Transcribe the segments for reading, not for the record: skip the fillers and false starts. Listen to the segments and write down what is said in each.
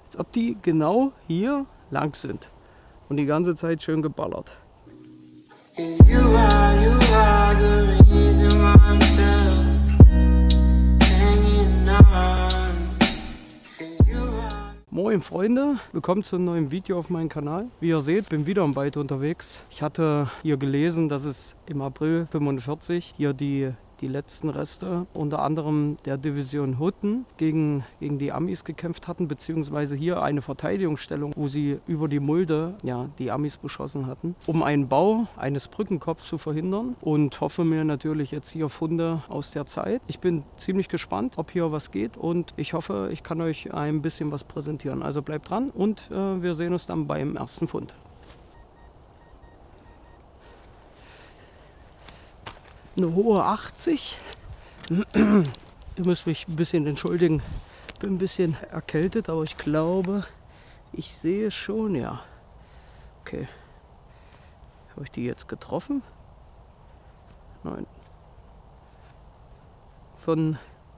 Als ob die genau hier lang sind und die ganze Zeit schön geballert. You are the reason why I'm still hanging on. 'Cause you are. Moin Freunde, willkommen zu einem neuen Video auf meinem Kanal. Wie ihr seht, bin wieder im Wald unterwegs. Ich hatte hier gelesen, dass es im April 45 hier die letzten Reste unter anderem der Division Hutten gegen die Amis gekämpft hatten, beziehungsweise hier eine Verteidigungsstellung, wo sie über die Mulde die Amis beschossen hatten, um einen Bau eines Brückenkopfs zu verhindern, und hoffe mir natürlich jetzt hier Funde aus der Zeit. Ich bin ziemlich gespannt, ob hier was geht, und ich hoffe, ich kann euch ein bisschen was präsentieren. Also bleibt dran und wir sehen uns dann beim ersten Fund. Eine hohe 80. Ihr müsst mich ein bisschen entschuldigen. Bin ein bisschen erkältet, aber ich glaube, ich sehe schon, ja. Okay. Habe ich die jetzt getroffen? Nein. Von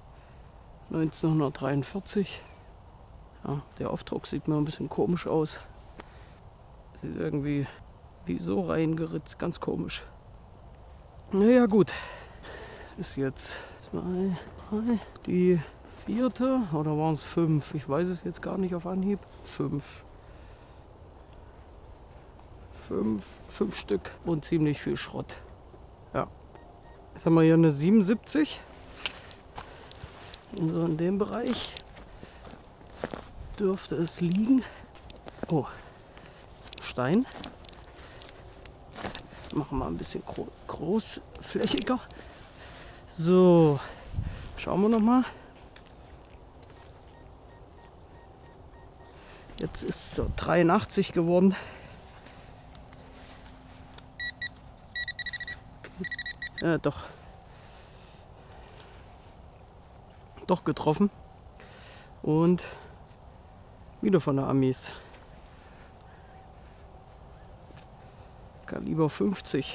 1943. Ja, der Aufdruck sieht mir ein bisschen komisch aus. Sieht irgendwie wie so reingeritzt, ganz komisch. Naja, gut. Ist jetzt 2, 3, die 4. oder waren es 5? Ich weiß es jetzt gar nicht auf Anhieb. 5 Stück und ziemlich viel Schrott. Ja. Jetzt haben wir hier eine 77. So in dem Bereich dürfte es liegen. Oh, Stein. Machen wir mal ein bisschen großflächiger. So, schauen wir noch mal. Jetzt ist es so 83 geworden. Okay. Ja, doch getroffen. Und wieder von der Amis. Kaliber 50.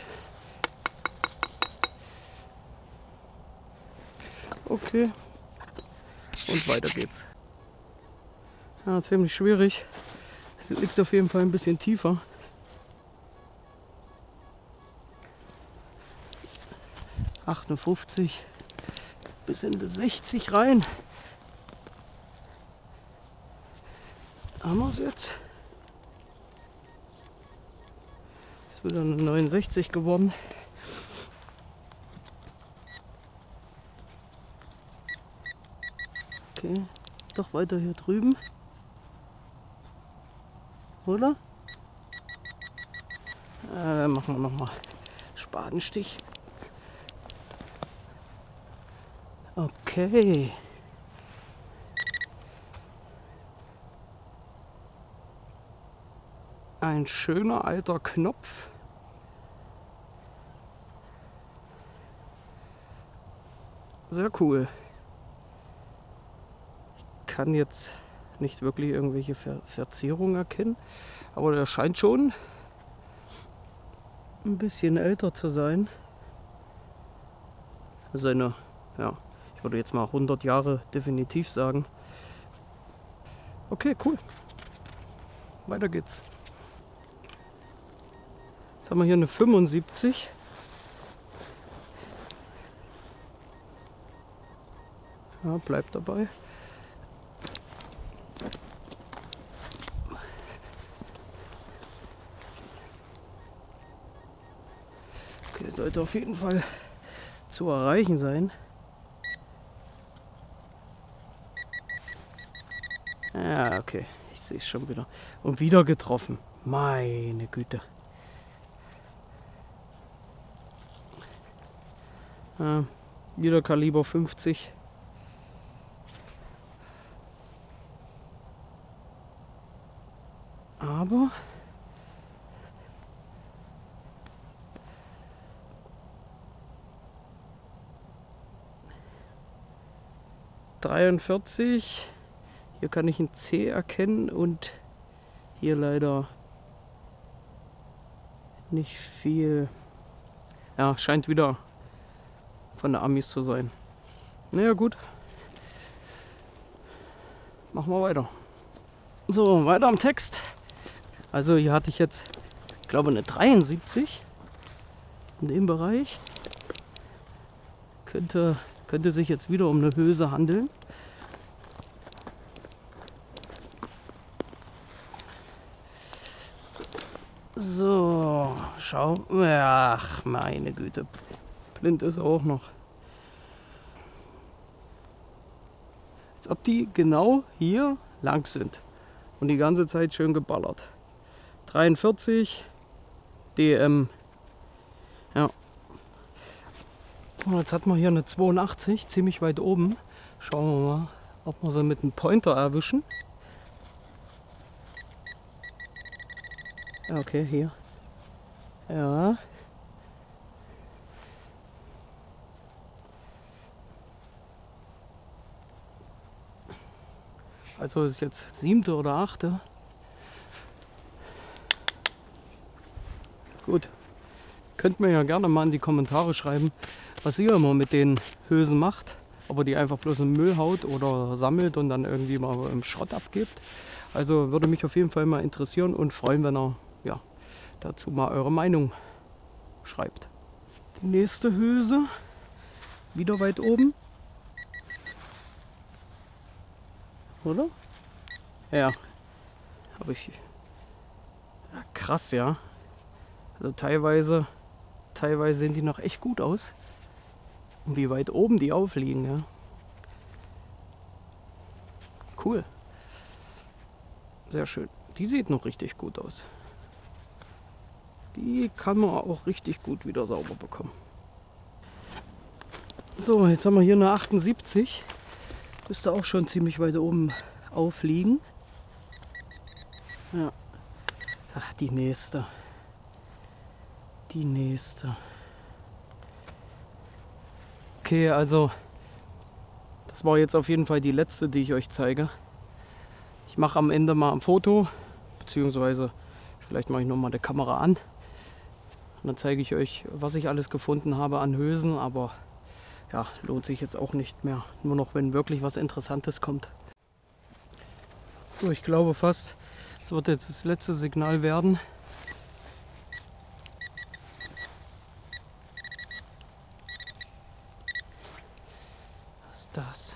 Okay. Und weiter geht's. Ja, ziemlich schwierig. Es liegt auf jeden Fall ein bisschen tiefer. '58 bis in die 60 rein. Haben wir es jetzt? Ist wieder eine 69 geworden. Okay, doch weiter hier drüben. Oder? Dann machen wir nochmal Spatenstich. Okay. Ein schöner alter Knopf. Sehr cool. Ich kann jetzt nicht wirklich irgendwelche Verzierungen erkennen, aber der scheint schon ein bisschen älter zu sein. Seine, ja, ich würde jetzt mal 100 Jahre definitiv sagen. Okay, cool. Weiter geht's. Jetzt haben wir hier eine 75. Ja, bleibt dabei. Okay, sollte auf jeden Fall zu erreichen sein. Ja, okay, ich sehe es schon wieder. Und wieder getroffen. Meine Güte. Ja, wieder Kaliber 50. Aber '43. Hier kann ich ein C erkennen und hier leider nicht viel. Ja, scheint wieder von der Amis zu sein. Naja, gut. Machen wir weiter. So, weiter am Text. Also hier hatte ich jetzt, ich glaube, eine 73 in dem Bereich. Könnte sich jetzt wieder um eine Hülse handeln. So, schau. Ach, meine Güte. Blind ist auch noch. Als ob die genau hier lang sind. Und die ganze Zeit schön geballert. 43 DM. Ja. Und jetzt hat man hier eine 82, ziemlich weit oben. Schauen wir mal, ob wir sie mit einem Pointer erwischen. Ja, okay, hier. Ja. Also ist jetzt 7. oder 8. Gut. Könnt mir ja gerne mal in die Kommentare schreiben, was ihr immer mit den Hülsen macht. Ob ihr die einfach bloß in Müll haut oder sammelt und dann irgendwie mal im Schrott abgebt. Also würde mich auf jeden Fall mal interessieren und freuen, wenn ihr ja, dazu mal eure Meinung schreibt. Die nächste Hülse, wieder weit oben. Oder? Ja. Habe ich. Ja, krass, ja. Also teilweise sehen die noch echt gut aus. Und wie weit oben die aufliegen, ja. Cool. Sehr schön. Die sieht noch richtig gut aus. Die kann man auch richtig gut wieder sauber bekommen. So, jetzt haben wir hier eine 78. Müsste auch schon ziemlich weit oben aufliegen. Ja. Ach, die nächste. Die nächste. Okay, also das war jetzt auf jeden Fall die letzte, die ich euch zeige. Ich mache am Ende mal ein Foto, beziehungsweise vielleicht mache ich noch mal die Kamera an. Und dann zeige ich euch, was ich alles gefunden habe an Hülsen, aber ja, lohnt sich jetzt auch nicht mehr. Nur noch, wenn wirklich was Interessantes kommt. So, ich glaube fast, es wird jetzt das letzte Signal werden. Was ist das?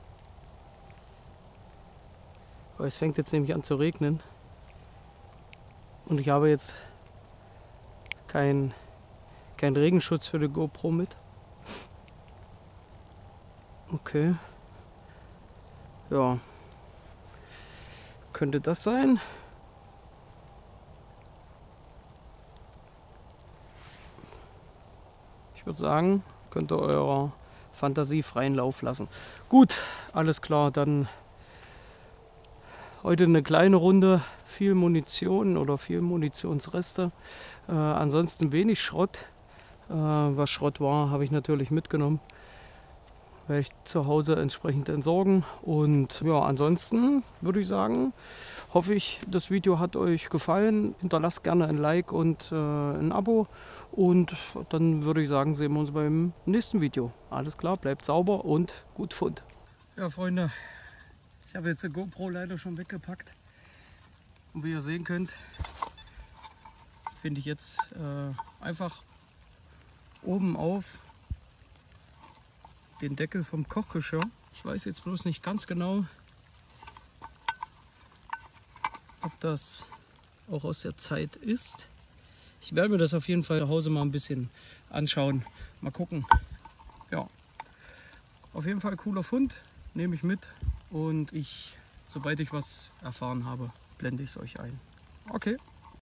Aber es fängt jetzt nämlich an zu regnen. Und ich habe jetzt keinen Regenschutz für die GoPro mit. Okay. Ja. Könnte das sein? Ich würde sagen, könnt ihr eurer Fantasie freien Lauf lassen. Gut, alles klar, dann heute eine kleine Runde, viel Munition oder viel Munitionsreste. Ansonsten wenig Schrott. Was Schrott war, habe ich natürlich mitgenommen. Werde ich zu Hause entsprechend entsorgen. Und ja, ansonsten würde ich sagen, hoffe ich, das Video hat euch gefallen. Hinterlasst gerne ein Like und ein Abo. Und dann würde ich sagen, sehen wir uns beim nächsten Video. Alles klar, bleibt sauber und gut Fund. Ja, Freunde, ich habe jetzt die GoPro leider schon weggepackt. Und wie ihr sehen könnt, finde ich jetzt einfach oben auf den Deckel vom Kochgeschirr. Ich weiß jetzt bloß nicht ganz genau, ob das auch aus der Zeit ist. Ich werde mir das auf jeden Fall zu Hause mal ein bisschen anschauen. Mal gucken. Ja, auf jeden Fall cooler Fund. Nehme ich mit und sobald ich was erfahren habe, blende ich es euch ein. Okay.